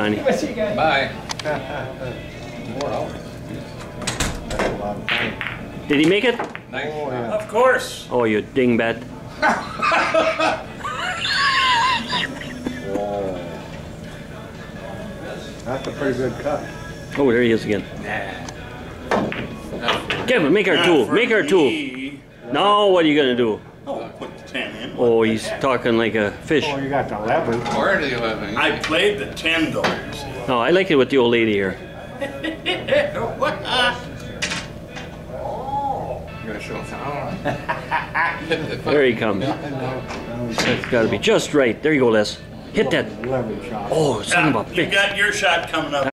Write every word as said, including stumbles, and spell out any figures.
Donnie. Bye. More hours. That's a lot of fun. Did he make it? Nice. Oh, yeah. Of course. Oh, you dingbat. Whoa. That's a pretty good cut. Oh, there he is again. Kevin, make our Not tool. for Make our tool. me. Now, what are you gonna do? Oh, put the ten in. Oh, he's talking like a fish. Oh, you got the lever. Or the eleven. I played the ten though, you see. No, I like it with the old lady here. What? You gotta show us. There he comes. That's gotta be just right. There you go, Les. Hit that. Lever shot. Oh, son of a You bitch. got your shot coming up.